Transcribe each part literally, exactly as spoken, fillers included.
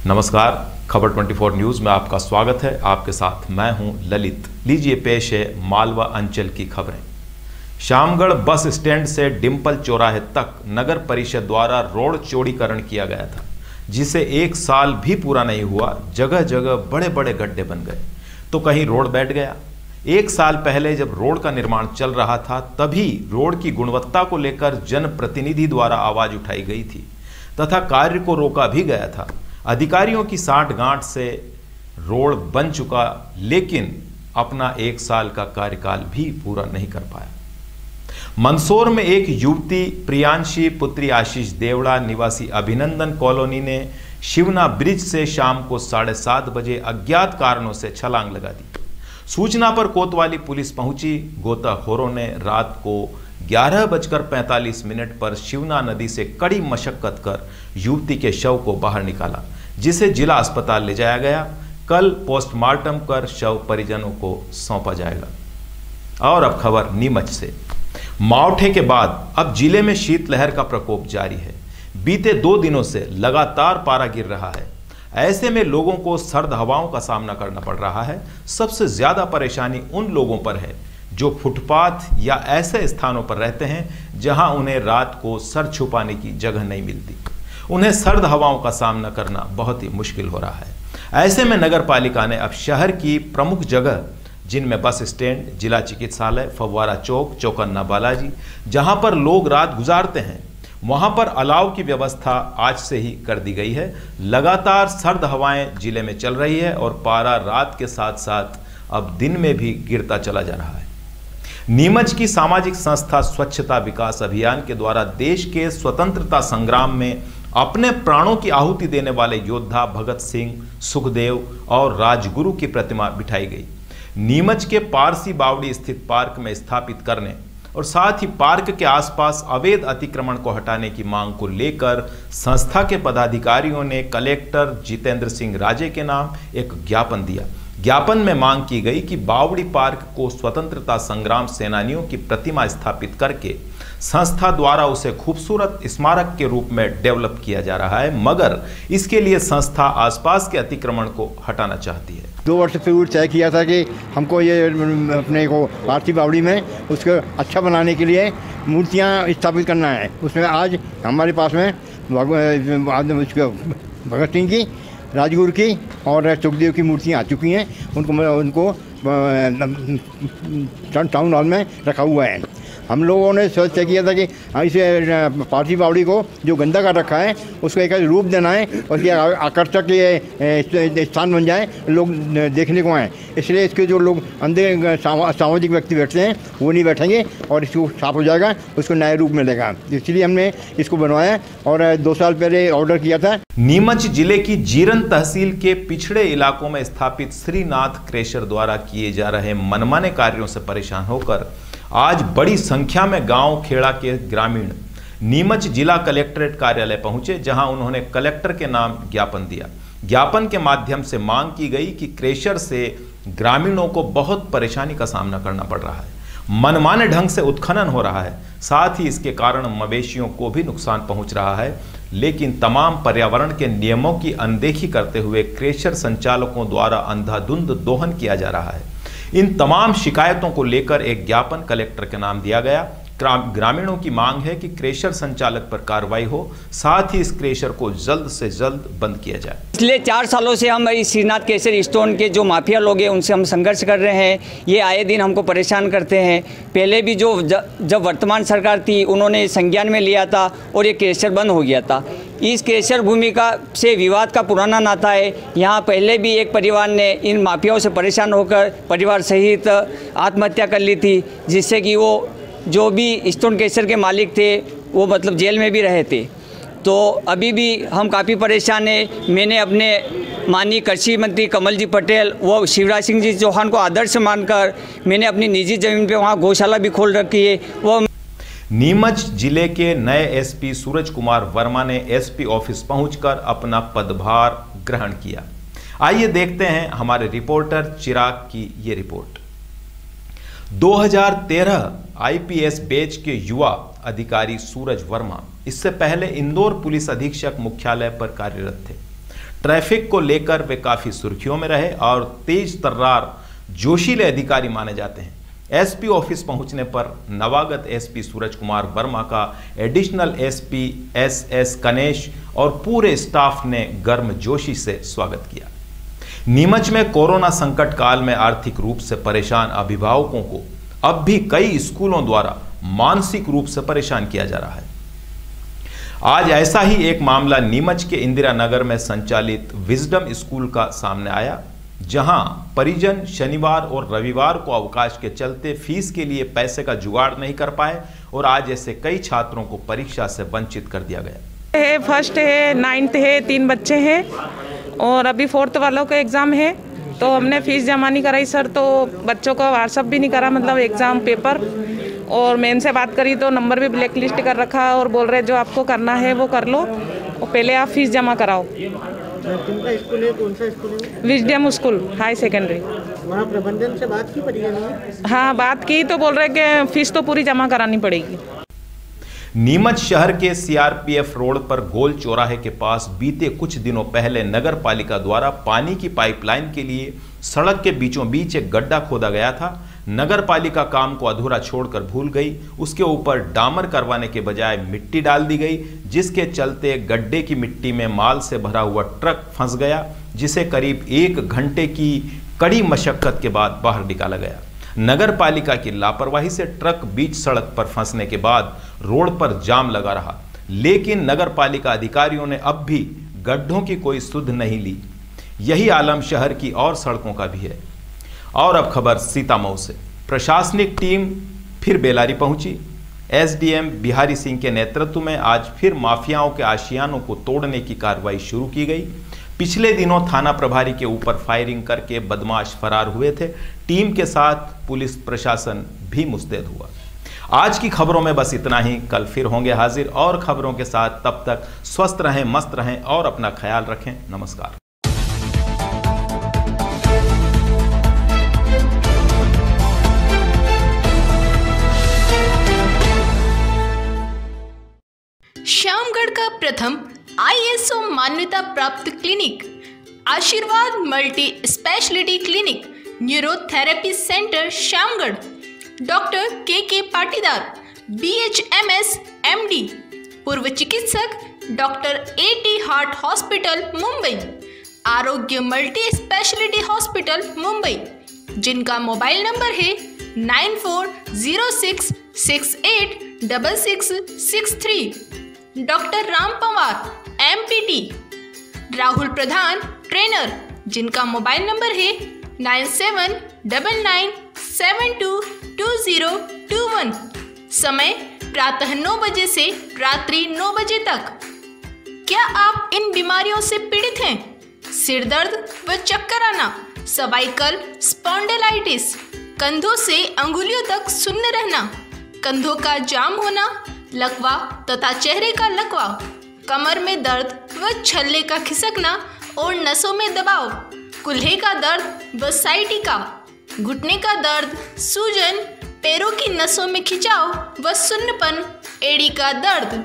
नमस्कार, खबर चौबीस न्यूज़ में आपका स्वागत है। आपके साथ मैं हूं ललित। लीजिए पेश है मालवा अंचल की खबरें। शामगढ़ बस स्टैंड से डिंपल चौराहे तक नगर परिषद द्वारा रोड चौड़ीकरण किया गया था, जिसे एक साल भी पूरा नहीं हुआ। जगह जगह बड़े बड़े गड्ढे बन गए तो कहीं रोड बैठ गया। एक साल पहले जब रोड का निर्माण चल रहा था, तभी रोड की गुणवत्ता को लेकर जनप्रतिनिधि द्वारा आवाज उठाई गई थी तथा कार्य को रोका भी गया था। अधिकारियों की साठ गांठ से रोड बन चुका, लेकिन अपना एक साल का कार्यकाल भी पूरा नहीं कर पाया। मंदसौर में एक युवती प्रियांशी पुत्री आशीष देवड़ा निवासी अभिनंदन कॉलोनी ने शिवना ब्रिज से शाम को साढ़े सात बजे अज्ञात कारणों से छलांग लगा दी। सूचना पर कोतवाली पुलिस पहुंची। गोताखोरों ने रात को ग्यारह बजकर पैंतालीस मिनट पर शिवना नदी से कड़ी मशक्कत कर युवती के शव को बाहर निकाला, जिसे जिला अस्पताल ले जाया गया। कल पोस्टमार्टम कर शव परिजनों को सौंपा जाएगा। और अब खबर नीमच से। मावठे के बाद अब जिले में शीतलहर का प्रकोप जारी है। बीते दो दिनों से लगातार पारा गिर रहा है। ऐसे में लोगों को सर्द हवाओं का सामना करना पड़ रहा है। सबसे ज्यादा परेशानी उन लोगों पर है जो फुटपाथ या ऐसे स्थानों पर रहते हैं जहां उन्हें रात को सर छुपाने की जगह नहीं मिलती। उन्हें सर्द हवाओं का सामना करना बहुत ही मुश्किल हो रहा है। ऐसे में नगर पालिका ने अब शहर की प्रमुख जगह, जिनमें बस स्टैंड, जिला चिकित्सालय, फव्वारा चौक, चौकन्ना बालाजी, जहां पर लोग रात गुजारते हैं, वहां पर अलाव की व्यवस्था आज से ही कर दी गई है। लगातार सर्द हवाएं जिले में चल रही है और पारा रात के साथ साथ अब दिन में भी गिरता चला जा रहा है। नीमच की सामाजिक संस्था स्वच्छता विकास अभियान के द्वारा देश के स्वतंत्रता संग्राम में अपने प्राणों की आहुति देने वाले योद्धा भगत सिंह, सुखदेव और राजगुरु की प्रतिमा बिठाई गई। नीमच के पारसी बावड़ी स्थित पार्क में स्थापित करने और साथ ही पार्क के आसपास अवैध अतिक्रमण को हटाने की मांग को लेकर संस्था के पदाधिकारियों ने कलेक्टर जितेंद्र सिंह राजे के नाम एक ज्ञापन दिया। ज्ञापन में मांग की गई कि बावड़ी पार्क को स्वतंत्रता संग्राम सेनानियों की प्रतिमा स्थापित करके संस्था द्वारा उसे खूबसूरत स्मारक के रूप में डेवलप किया जा रहा है, मगर इसके लिए संस्था आसपास के अतिक्रमण को हटाना चाहती है। दो वर्ष पूर्व तय किया था कि हमको ये अपने को पारसी बावड़ी में उसको अच्छा बनाने के लिए मूर्तियाँ स्थापित करना है। उसमें आज हमारे पास में भगत सिंह की, राजगुरु की और सुखदेव की मूर्तियाँ आ चुकी हैं। उनको उनको टाउन हॉल में रखा हुआ है। हम लोगों ने सोच तय किया था कि इसे पारसी बावड़ी को जो गंदा कर रखा है उसको एक रूप देना है और कि आकर्षक ये स्थान बन जाए, लोग देखने को आए। इसलिए इसके जो लोग अंधे सामाजिक व्यक्ति बैठते हैं वो नहीं बैठेंगे और इसको साफ हो जाएगा, उसको नए रूप मिलेगा। इसलिए हमने इसको बनवाया और दो साल पहले ऑर्डर किया था। नीमच जिले की जीरन तहसील के पिछड़े इलाकों में स्थापित श्रीनाथ क्रेशर द्वारा किए जा रहे मनमाने कार्यों से परेशान होकर आज बड़ी संख्या में गांव खेड़ा के ग्रामीण नीमच जिला कलेक्ट्रेट कार्यालय पहुंचे, जहां उन्होंने कलेक्टर के नाम ज्ञापन दिया। ज्ञापन के माध्यम से मांग की गई कि क्रेशर से ग्रामीणों को बहुत परेशानी का सामना करना पड़ रहा है। मनमाने ढंग से उत्खनन हो रहा है, साथ ही इसके कारण मवेशियों को भी नुकसान पहुंच रहा है। लेकिन तमाम पर्यावरण के नियमों की अनदेखी करते हुए क्रेशर संचालकों द्वारा अंधाधुंध दोहन किया जा रहा है। इन तमाम शिकायतों को लेकर एक ज्ञापन कलेक्टर के नाम दिया गया। ग्रामीणों की मांग है कि क्रेशर संचालक पर कार्रवाई हो, साथ ही इस क्रेशर को जल्द से जल्द बंद किया जाए। पिछले चार सालों से हम इस श्रीनाथ क्रेशर स्टोन के जो माफिया लोग हैं उनसे हम संघर्ष कर रहे हैं। ये आए दिन हमको परेशान करते हैं। पहले भी जो जब वर्तमान सरकार थी उन्होंने संज्ञान में लिया था और ये क्रेशर बंद हो गया था। इस क्रेशर भूमि का से विवाद का पुराना नाता है। यहाँ पहले भी एक परिवार ने इन माफियाओं से परेशान होकर परिवार सहित आत्महत्या कर ली थी, जिससे कि वो जो भी स्टोन क्रेशर के मालिक थे वो मतलब जेल में भी रहे थे। तो अभी भी हम काफ़ी परेशान हैं। मैंने अपने माननीय कृषि मंत्री कमल जी पटेल व शिवराज सिंह जी चौहान को आदर्श मानकर मैंने अपनी निजी ज़मीन पे वहाँ गौशाला भी खोल रखी है। वो नीमच जिले के नए एसपी सूरज कुमार वर्मा ने एसपी ऑफिस पहुंचकर अपना पदभार ग्रहण किया। आइए देखते हैं हमारे रिपोर्टर चिराग की ये रिपोर्ट। दो हज़ार तेरह आईपीएस बैच के युवा अधिकारी सूरज वर्मा इससे पहले इंदौर पुलिस अधीक्षक मुख्यालय पर कार्यरत थे। ट्रैफिक को लेकर वे काफ़ी सुर्खियों में रहे और तेज तर्रार जोशीले अधिकारी माने जाते हैं। एसपी ऑफिस पहुंचने पर नवागत एसपी सूरज कुमार वर्मा का additional SP S S Kanesh और पूरे स्टाफ ने गर्मजोशी से स्वागत किया। नीमच में कोरोना संकट काल में आर्थिक रूप से परेशान अभिभावकों को अब भी कई स्कूलों द्वारा मानसिक रूप से परेशान किया जा रहा है। आज ऐसा ही एक मामला नीमच के इंदिरा नगर में संचालित विजडम स्कूल का सामने आया, जहां परिजन शनिवार और रविवार को अवकाश के चलते फीस के लिए पैसे का जुगाड़ नहीं कर पाए और आज ऐसे कई छात्रों को परीक्षा से वंचित कर दिया गया है। फर्स्ट है, नाइन्थ है, तीन बच्चे हैं और अभी फोर्थ वालों का एग्ज़ाम है, तो हमने फीस जमा नहीं कराई सर, तो बच्चों को व्हाट्सअप भी नहीं करा, मतलब एग्ज़ाम पेपर, और मैम से बात करी तो नंबर भी ब्लैक लिस्ट कर रखा और बोल रहे जो आपको करना है वो कर लो और पहले आप फीस जमा कराओ। किनका स्कूल है, कौन सा स्कूल है? Wisdom school high secondary. वहाँ प्रबंधन से बात की परिजनों? हाँ बात की तो बोल रहे कि फीस तो पूरी जमा करानी पड़ेगी। नीमच शहर के सीआरपीएफ रोड पर गोल चौराहे के पास बीते कुछ दिनों पहले नगर पालिका द्वारा पानी की पाइपलाइन के लिए सड़क के बीचों बीच एक गड्ढा खोदा गया था। नगर पालिका काम को अधूरा छोड़कर भूल गई, उसके ऊपर डामर करवाने के बजाय मिट्टी डाल दी गई, जिसके चलते गड्ढे की मिट्टी में माल से भरा हुआ ट्रक फंस गया, जिसे करीब एक घंटे की कड़ी मशक्कत के बाद बाहर निकाला गया। नगर पालिका की लापरवाही से ट्रक बीच सड़क पर फंसने के बाद रोड पर जाम लगा रहा, लेकिन नगर पालिका अधिकारियों ने अब भी गड्ढों की कोई सुध नहीं ली। यही आलम शहर की और सड़कों का भी है। और अब खबर सीतामऊ से। प्रशासनिक टीम फिर बेलारी पहुंची। एसडीएम बिहारी सिंह के नेतृत्व में आज फिर माफियाओं के आशियानों को तोड़ने की कार्रवाई शुरू की गई। पिछले दिनों थाना प्रभारी के ऊपर फायरिंग करके बदमाश फरार हुए थे। टीम के साथ पुलिस प्रशासन भी मुस्तैद हुआ। आज की खबरों में बस इतना ही। कल फिर होंगे हाजिर और खबरों के साथ। तब तक स्वस्थ रहें, मस्त रहें और अपना ख्याल रखें। नमस्कार। श्यामगढ़ का प्रथम आईएसओ मान्यता प्राप्त clinic Aashirwad multi speciality clinic neurotherapy centre Shyamgarh, doctor K K Patidar BHMS MD, पूर्व चिकित्सक doctor at heart hospital Mumbai, Arogya multi speciality hospital Mumbai, जिनका मोबाइल नंबर है nine four zero six six eight double six six three, doctor Ram Pawar MPT, Rahul Pradhan trainer, जिनका mobile number है nine seven double nine seven two two zero two one, समय प्रातः नौ बजे से रात्रि नौ बजे तक। क्या आप इन बीमारियों से पीड़ित हैं? सिर दर्द व चक्कर आना, सर्वाइकल स्पॉन्डिलाइटिस, कंधों से अंगुलियों तक सुन्न रहना, कंधों का जाम होना, लकवा तथा चेहरे का लकवा, कमर में दर्द व छल्ले का खिसकना और नसों में दबाव, कुल्हे का दर्द व साइटिका, घुटने का दर्द, सूजन, पैरों की नसों में खिंचाव व सुन्नपन, एड़ी का दर्द।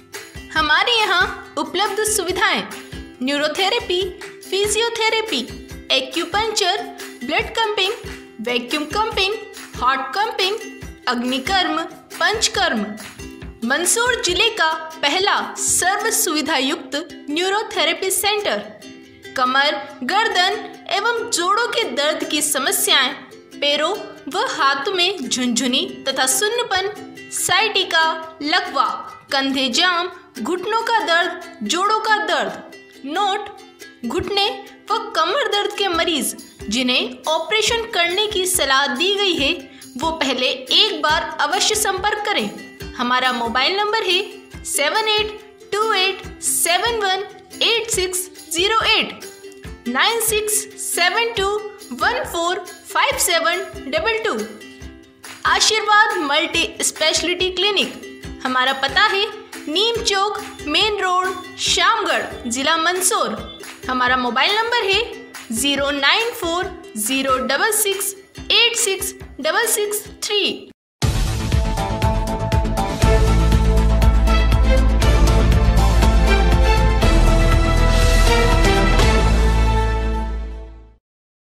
हमारे यहाँ उपलब्ध सुविधाएं neurotherapy, physiotherapy, acupuncture, blood cupping, vacuum cupping, hot cupping, agnikarma, panchakarma. Mandsaur जिले का पहला सर्व सुविधा युक्त न्यूरोथेरेपी सेंटर। कमर, गर्दन एवं जोड़ों के दर्द की समस्याएं, पैरों व हाथों में झुनझुनी तथा सुन्नपन, साइटिका, लकवा, कंधे जाम, घुटनों का दर्द, जोड़ों का दर्द। नोट: घुटने व कमर दर्द के मरीज जिन्हें ऑपरेशन करने की सलाह दी गई है, वो पहले एक बार अवश्य संपर्क करें। हमारा मोबाइल नंबर है seven eight two eight seven one eight six zero eight, nine six seven two one four five seven double two. Ashirwad multi speciality clinic. हमारा पता है नीम चौक, मेन रोड, श्यामगढ़, जिला मंदसौर। हमारा मोबाइल नंबर है zero nine four zero double six eight six double six three.